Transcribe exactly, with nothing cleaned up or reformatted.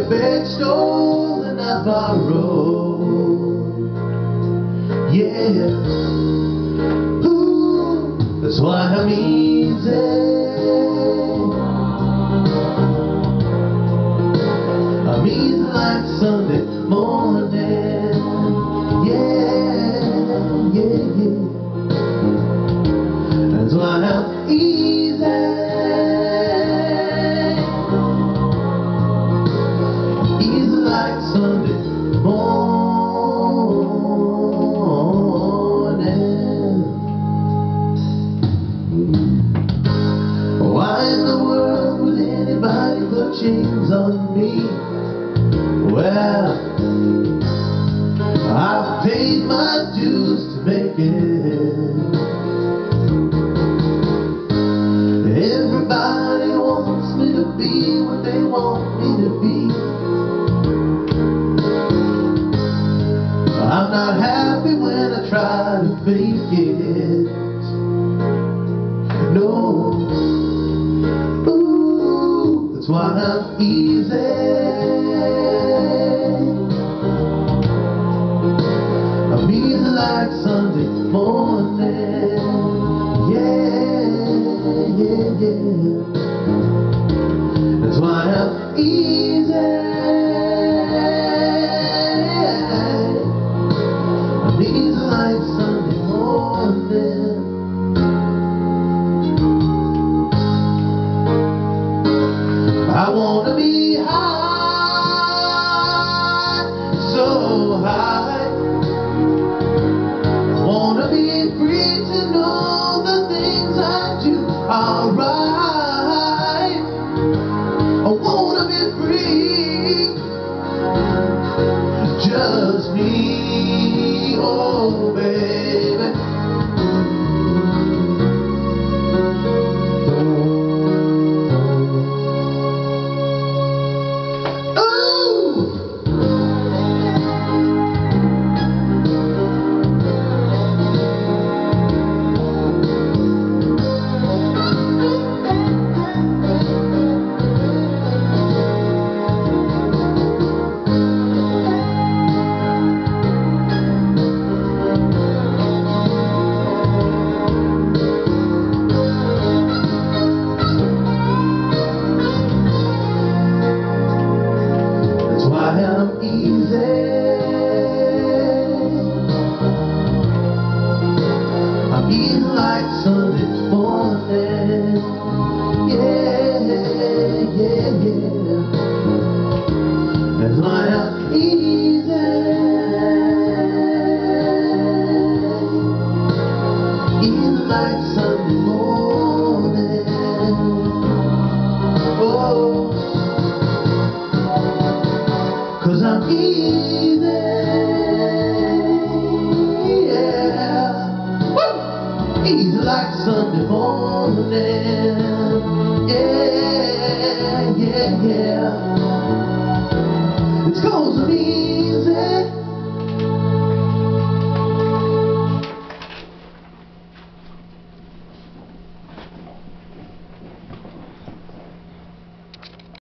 you beg, stolen, I borrowed. Yeah, ooh, that's why I'm easy. I'm easy like Sunday morning. Yeah, yeah, yeah. That's why I'm easy. Easy like Sunday morning. Why in the world would anybody put chains on me? Well, I've paid my dues to make it. Everybody wants me to be what they want me to be. I'm not happy when I try to fake it. No, ooh, that's why I'm easy. I'm easy like Sunday morning. Yeah, yeah, yeah. That's why I'm easy. I'm easy like Sunday morning. I wanna be high, so high. I wanna be free to know the things I do are right. I wanna be free, just me, oh baby. I'm easy. I'm easy like Sunday morning. Yeah, yeah, yeah. That's why I'm easy. Easy like Sunday morning. Oh, 'cause I'm easy, yeah. Woo! Easy like Sunday morning.